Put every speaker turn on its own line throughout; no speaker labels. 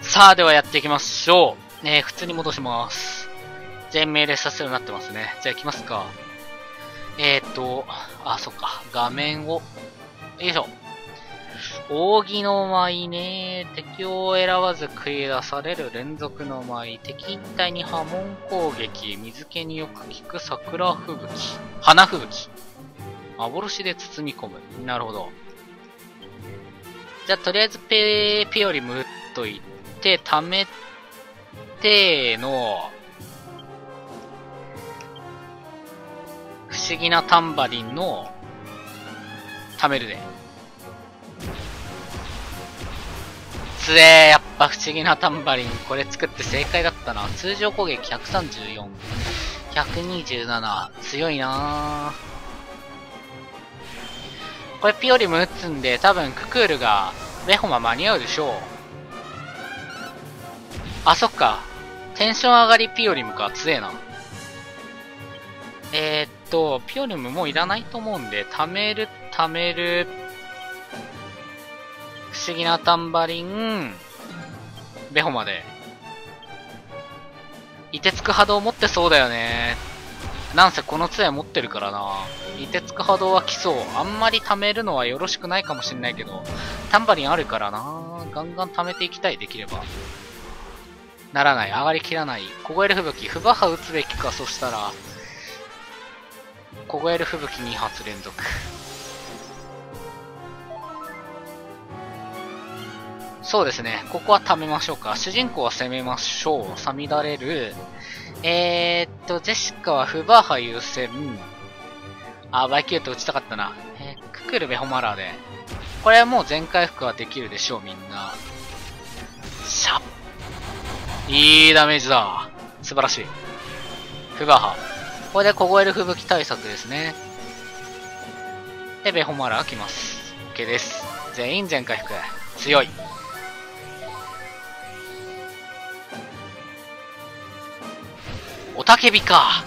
さあ、ではやっていきましょう。普通に戻します。全員命令させるようになってますね。じゃあ行きますか。そっか。画面を、よいしょ。扇の舞ね。敵を選ばず繰り出される連続の舞。敵一体に波紋攻撃。水気によく効く桜吹雪。花吹雪。幻で包み込む。なるほど。じゃあとりあえずピオリム打っといて、貯めての、不思議なタンバリンの、貯めるで。つえー、やっぱ不思議なタンバリン、これ作って正解だったな。通常攻撃134、127、強いなぁ。これピオリム打つんで、多分ククールが、ベホマ間に合うでしょう。あ、そっか。テンション上がりピオリムか、強えな。ピオリムもういらないと思うんで、貯める、不思議なタンバリン、ベホマで。凍てつく波動持ってそうだよね。なんせこの杖持ってるからな。凍てつく波動は来そう。あんまり貯めるのはよろしくないかもしんないけど、タンバリンあるからな。ガンガン貯めていきたい、できれば。ならない、上がりきらない。凍える吹雪、フバハ打つべきか、そしたら。凍える吹雪2発連続。そうですね。ここは貯めましょうか。主人公は攻めましょう。さみだれる。ジェシカはフバーハ優先。バイキュート打ちたかったな。ククルベホマラーで。これはもう全回復はできるでしょう、みんな。シャッ。いいダメージだ。素晴らしい。フバーハ。これで凍える吹雪対策ですね。で、ベホマラー来ます。OK です。全員全回復。強い。おたけびか。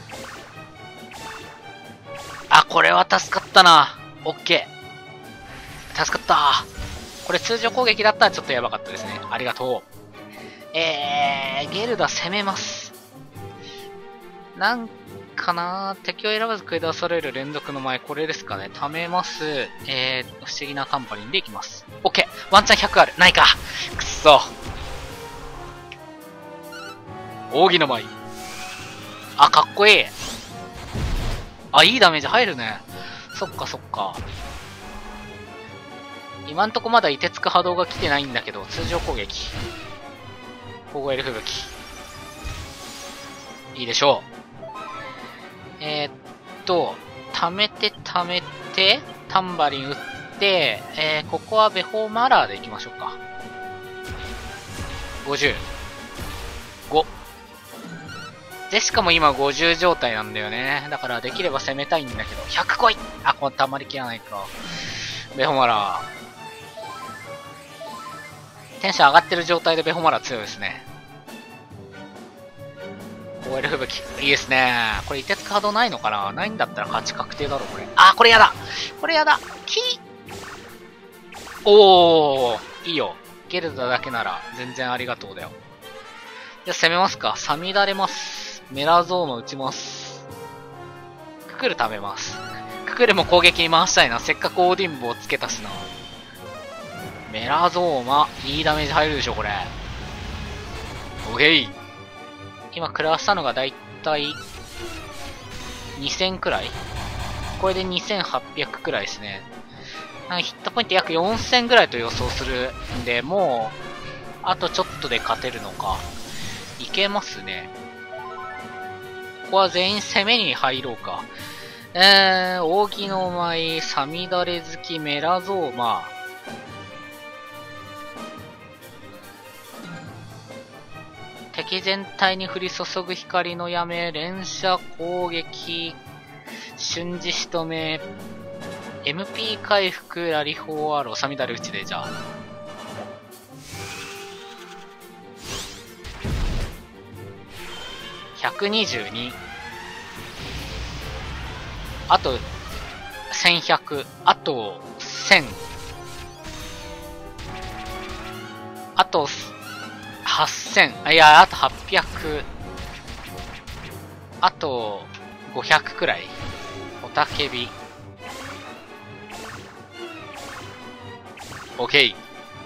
あ、これは助かったな。オッケー。助かった。これ通常攻撃だったらちょっとやばかったですね。ありがとう。ゲルダ攻めます。なんかな、敵を選ばず繰り出される連続の前、これですかね。貯めます。不思議なタンパリンでいきます。オッケー。ワンチャン100ある。ないか。くっそ。扇の舞。あ、かっこいい。あ、いいダメージ入るね。そっかそっか。今んとこまだ凍てつく波動が来てないんだけど、通常攻撃。凍える吹雪。いいでしょう。貯めて、タンバリン打って、ここはベホーマラーでいきましょうか。50。5。ジェシカも今50状態なんだよね。だからできれば攻めたいんだけど。100来い。あ、これ溜まりきらないか。ベホマラー。テンション上がってる状態でベホマラー強いですね。凍える吹雪。いいですね。これ、凍てつく波動ないのかな？ないんだったら勝ち確定だろ、これ。あ、これやだ。これやだ。おー、いいよ。ゲルダだけなら全然ありがとうだよ。じゃあ攻めますか。さみだれます。メラゾーマ打ちます。ククル食べます。ククルも攻撃に回したいな。せっかくオーディンボをつけたしな。メラゾーマ、いいダメージ入るでしょ、これ。オッケー。今、食らわしたのがだいたい2000くらい？これで2800くらいですね。ヒットポイント約4000くらいと予想するんで、もう、あとちょっとで勝てるのか。いけますね。ここは全員攻めに入ろうか。扇の舞、さみだれ好き、メラゾーマ。敵全体に降り注ぐ光のやめ、連射攻撃、瞬時仕留め、MP 回復、ラリホーアロー、さみだれ打ちで、じゃあ。122。あと、1100。あと、1000。あと、 8000。いや、あと800。あと500くらい。おたけび。OK。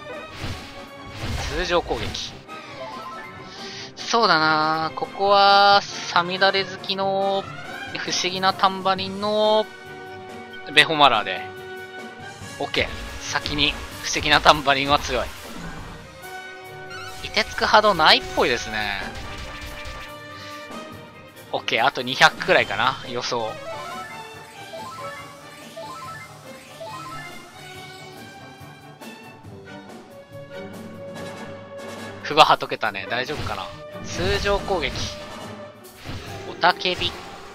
通常攻撃。そうだな、ここは、サミダレ好きの不思議なタンバリンのベホマラーで。OK。先に不思議なタンバリンは強い。凍てつく波動ないっぽいですね。OK。あと200くらいかな、予想。フバは溶けたね。大丈夫かな。通常攻撃。おたけび。い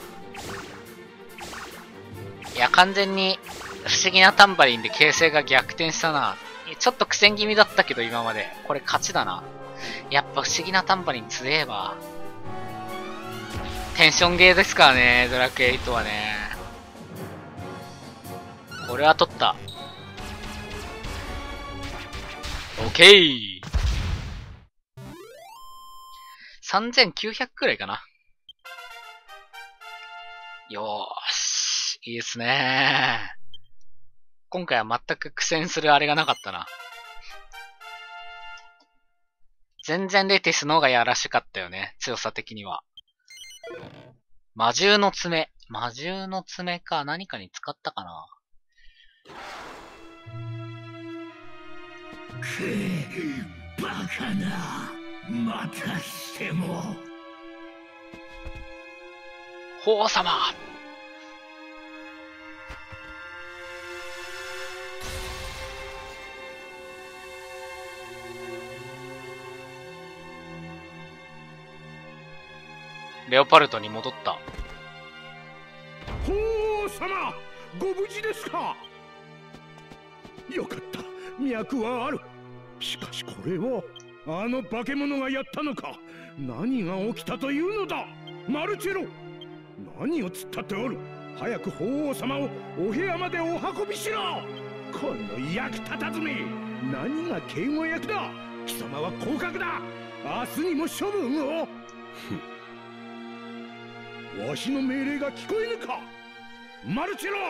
や、完全に不思議なタンバリンで形勢が逆転したな。ちょっと苦戦気味だったけど今まで。これ勝ちだな。やっぱ不思議なタンバリン強えわ。テンションゲーですからね、ドラクエ8はね。これは取った。オッケー。3900くらいかな。よーし。いいですね。今回は全く苦戦するあれがなかったな。全然レティスの方がやらしかったよね。強さ的には。魔獣の爪。魔獣の爪か。何かに使ったかな。
バカな。またしても。
法皇様。レオパルトに戻った。
法皇様、ご無事ですか。よかった、脈はある。しかしこれはあの化け物がやったのか。何が起きたというのだ、マルチェロ。何を突っ立っておる。早く法皇様をお部屋までお運びしろ。この役立たずめ。何が警護役だ。貴様は降格だ。明日にも処分を。わしの命令が聞こえぬか、マルチェロ。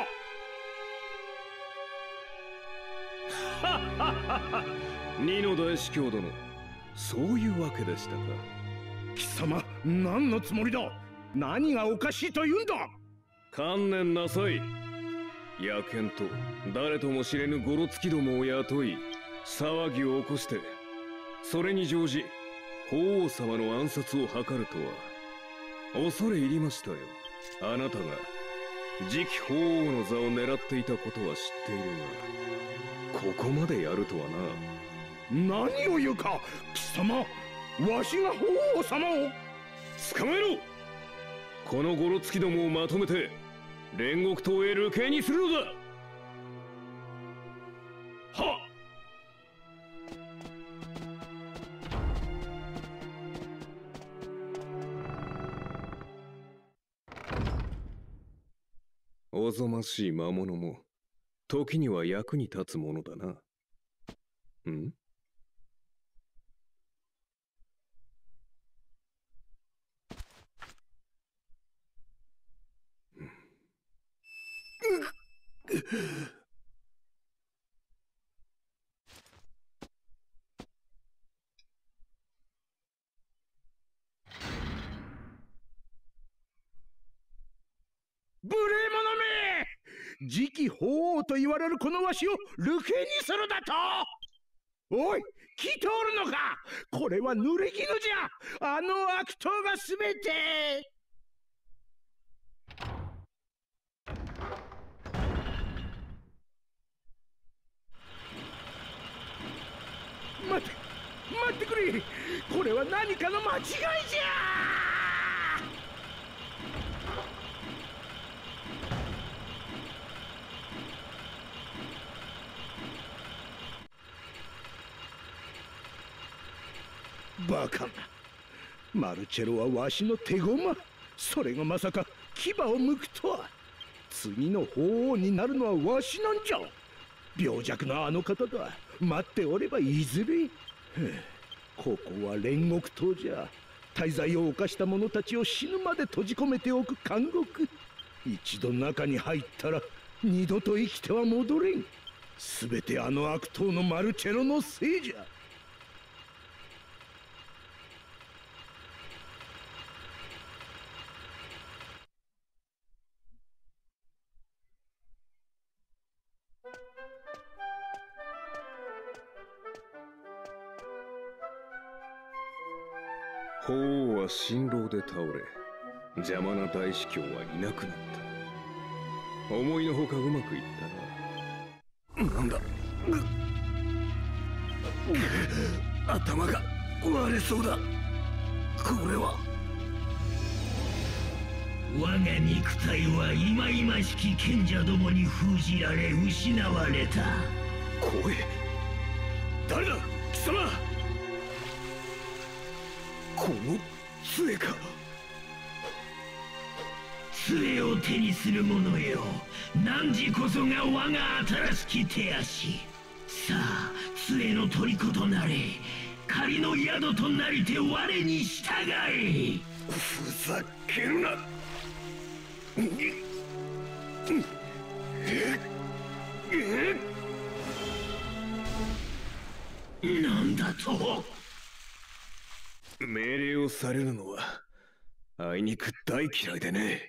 二の大司教殿、そういうわけでしたか。
貴様、何のつもりだ。何がおかしいと言うんだ。
観念なさい。野犬と誰とも知れぬゴロツキどもを雇い騒ぎを起こして、それに乗じ法皇様の暗殺を図るとは恐れ入りましたよ。あなたが次期法皇の座を狙っていたことは知っているが、ここまでやるとは
な。何を言うか、貴様。わしが法皇様を。
捕まえろ。このゴロツキどもをまとめて煉獄島へ流刑にするのだ。
はっ。
おぞましい魔物も時には役に立つものだな。ん？
無礼者め。次期法皇と言われるこのわしを流刑にするだと。おい、聞いておるのか。これは濡れ衣じゃ。あの悪党がすべて。待ってくれ。これは何かの間違いじゃ。バカな。マルチェロはわしの手駒。それがまさか牙を剥くとは。次の法皇になるのはわしなんじゃ。病弱なあの方だ。待っておればいずれ。 ここは煉獄島じゃ。大罪を犯した者たちを死ぬまで閉じ込めておく監獄。一度中に入ったら二度と生きては戻れん。すべてあの悪党のマルチェロのせいじゃ。
法皇は辛労で倒れ、邪魔な大司教はいなくなった。思いのほかうまくいったな。なんだ、頭が割れそうだ。これは
我が肉体は忌々しき賢者どもに封じられ失われた。
声、誰だ貴様。この杖か。
杖を手にする者よ、汝こそが我が新しき手足。さあ杖の虜となれ、仮の宿となりて我に従え。
ふざけるな。
なんだと。
命令をされるのはあいにく大嫌いでね。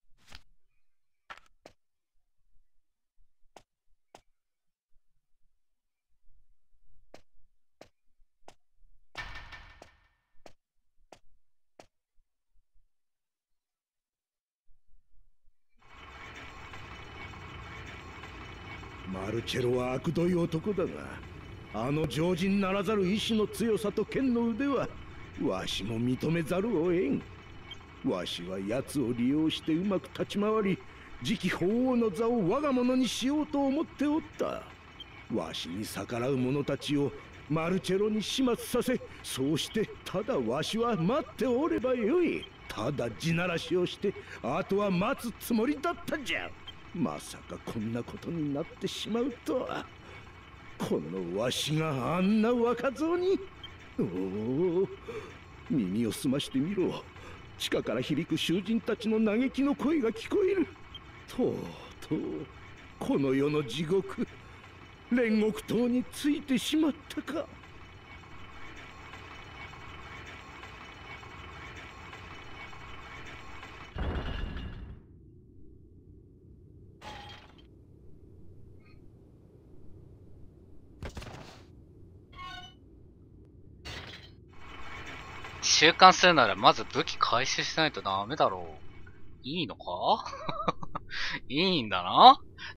マルチェロは悪どい男だが、あの常人ならざる意志の強さと剣の腕はわしも認めざるを得ん。わしは奴を利用してうまく立ち回り、次期法皇の座を我が物にしようと思っておった。わしに逆らう者たちをマルチェロに始末させ、そうしてただわしは待っておればよい。ただ地ならしをしてあとは待つつもりだったんじゃ。まさかこんなことになってしまうとは。このわしがあんな若造に。おお、耳を澄ましてみろ。地下から響く囚人たちの嘆きの声が聞こえる。とうとうこの世の地獄、煉獄島についてしまったか。
収監するならまず武器回収しないとダメだろう。いいのかいいんだな。